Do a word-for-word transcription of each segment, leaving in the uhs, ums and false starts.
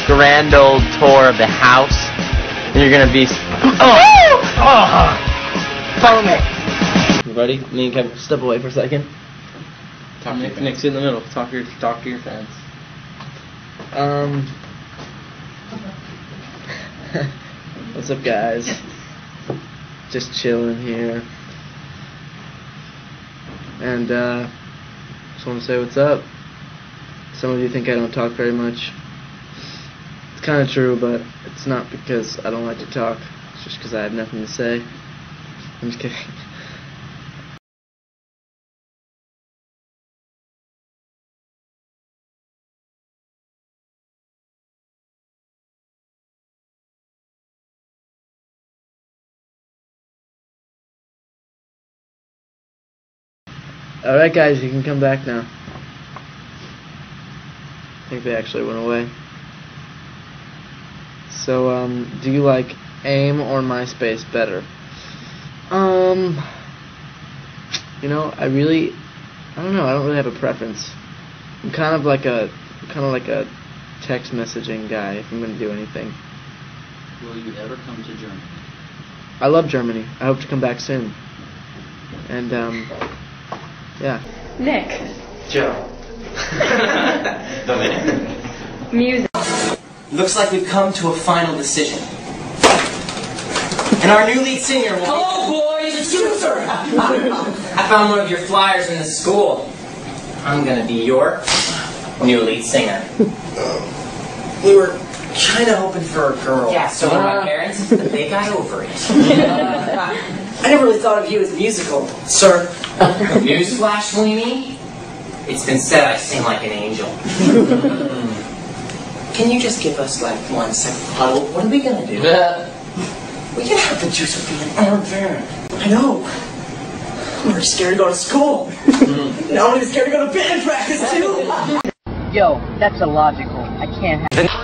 grand old tour of the house. And you're gonna be. Oh! Oh! Follow me. You ready? Me and Kevin, step away for a second. Talk Nick, to Nick's in the middle. Talk to your, talk to your fans. Um. What's up, guys? Just chilling here. And uh, just want to say what's up. Some of you think I don't talk very much. It's kind of true, but it's not because I don't like to talk. It's just because I have nothing to say. I'm just kidding. Alright guys, you can come back now. I think they actually went away. So, um, do you like AIM or MySpace better? Um, you know, I really, I don't know, I don't really have a preference. I'm kind of like a, kind of like a text messaging guy if I'm going to do anything. Will you ever come to Germany? I love Germany. I hope to come back soon. And, um... yeah. Nick. Joe. Music. Looks like we've come to a final decision. And our new lead singer will... Hello, boys! It's Juicer! I found one of your flyers in the school. I'm gonna be your new lead singer. We were kinda hoping for a girl. Yeah, so were my parents, but they got over it. I never really thought of you as musical, sir. Newsflash, Weenie. It's been said I sing like an angel. Can you just give us like one second huddle? What are we gonna do? We can have the juice be an arm fan. I know. I'm already scared to go to school. Now I'm even scared to go to band practice too. Yo, that's illogical. I can't have it.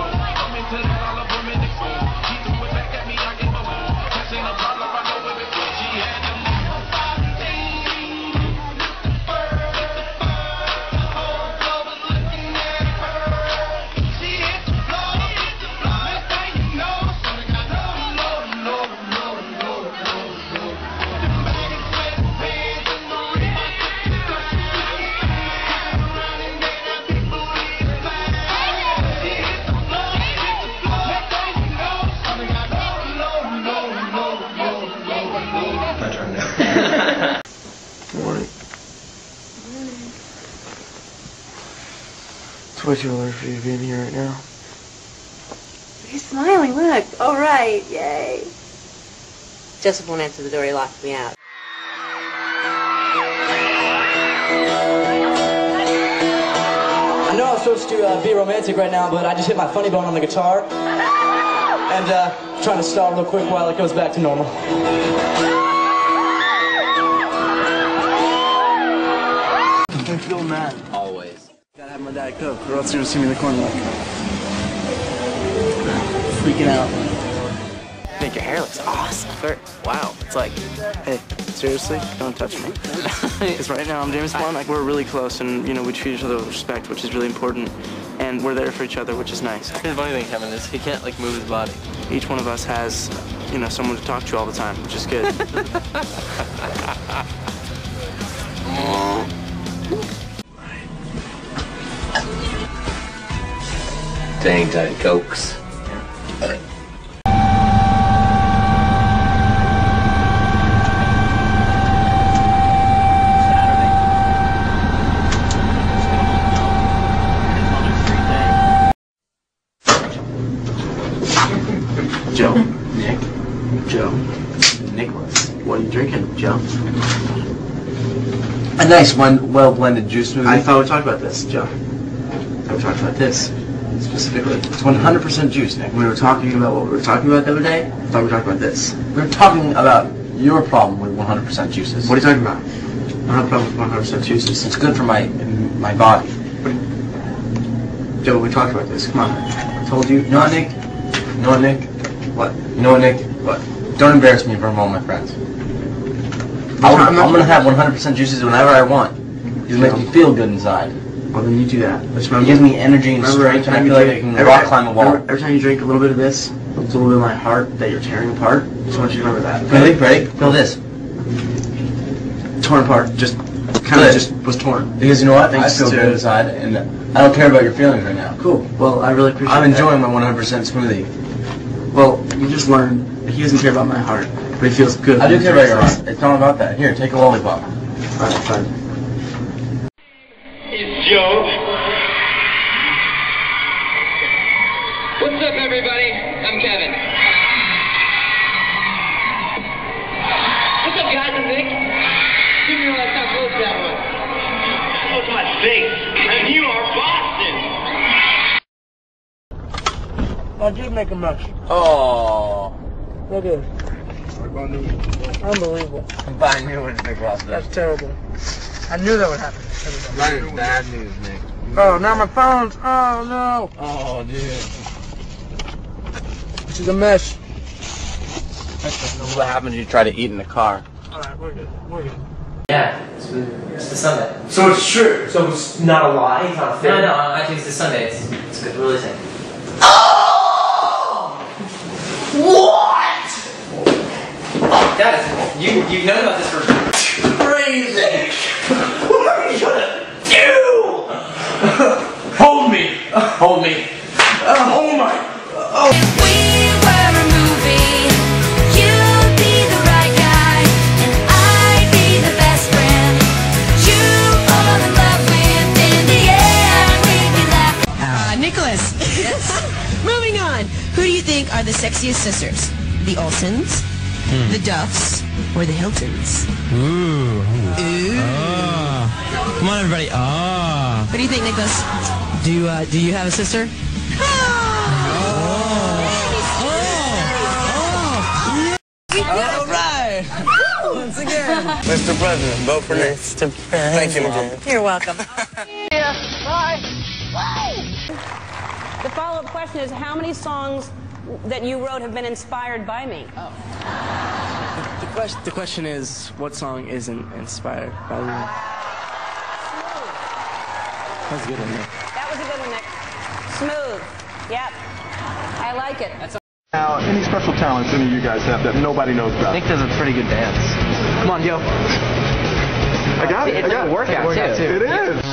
Morning. It's way too early for you to be in here right now. You're smiling, look. All right, yay. Joseph won't answer the door, he locked me out. I know I'm supposed to uh, be romantic right now, but I just hit my funny bone on the guitar. And uh, trying to stall real quick while it goes back to normal. I feel mad. Always. Gotta have my Diet Coke, or else you're gonna see me in the corner like freaking out. Nick, your hair looks awesome. Wow, it's like, Hey, seriously, don't touch me. Because right now I'm James Bond. Like, we're really close, and you know we treat each other with respect, which is really important, and we're there for each other, which is nice. the funny thing, Kevin, is he can't like move his body. Each one of us has, you know, someone to talk to all the time, which is good. Dang Diet Cokes. Joe. Nick. Joe. Nicholas. What are you drinking, Joe? A nice one, well-blended juice smoothie. I thought we talked about this, Joe. I thought we talked about this specifically. It's one hundred percent juice, Nick. We were talking about what we were talking about the other day. I thought we were talking about this. We were talking about your problem with one hundred percent juices. What are you talking about? I don't have a problem with one hundred percent juices. It's good for my my body. Joe, we talked about this. Come on. I told you. You know what, Nick? You know what, Nick? What? You know what, Nick? What? Don't embarrass me in front of all my friends. I'll, I'm, I'm, not I'm gonna have one hundred percent juices whenever I want. It'll make me feel good inside. Well, then you do that. Just remember, It gives me energy and remember, strength, and I every feel time like I you can drink- rock every- climb a wall. Every, every time you drink a little bit of this, it's a little bit of my heart that you're tearing apart. Just want you to remember that. Okay? Ready? Ready? Feel this. Torn apart. Just kind of just was torn. Because you know what? Thanks I feel to- good inside, and I don't care about your feelings right now. Cool. Well, I really appreciate I'm that. enjoying my one hundred percent smoothie. Well, you just learned he doesn't care about my heart, but he feels good. I do when he care about drinks your this. heart. It's not about that. Here, take a lollipop. Alright, fine. It's Joe. What's up, everybody? I'm Kevin. What's up, guys? I'm Nick. Give me last time close that one. Close my face. And you are Boston. I did make a mess. Oh. I did. Unbelievable. I knew it was Nick Ross. That's terrible. I knew that would happen. That is bad news, Nick. Oh, now my phone's. Oh, no. Oh, dude. This is a mess. This is what happens when you try to eat in the car. Alright, we're good. We're good. Yeah, it's, it's the Sunday. So it's true. So it's not a lie. It's not a fake. No, no, I think it's the Sunday. It's, it's good releasing. What? Guys, you you've known about this for Crazy. What are you gonna do? Hold me. Hold me. Uh, oh my. Oh. If we were a movie, you'd be the right guy, and I'd be the best friend. You fall in love with, in the end, we'd be laughing. Uh, Nicholas. Yes. Moving on. Who do you think are the sexiest sisters? The Olsens, hmm. the Duffs, or the Hiltons? Ooh. Ooh. Oh. Come on, everybody. Ah. Oh. What do you think, Nicholas? Do uh, do you have a sister? Oh. All right. Once again. Mister President, vote for Nick. Thank you, Mom. You're welcome. The follow-up question is, how many songs that you wrote have been inspired by me? Oh. The, the, question, the question is, what song isn't inspired by you? That was a good one, Nick. That was a good one, Nick. Smooth. Yep. I like it. That's Now, any special talents any of you guys have that nobody knows about? Nick does a pretty good dance. Come on, yo. I got it. It's I like got a it. workout, It's a workout too. too. It is.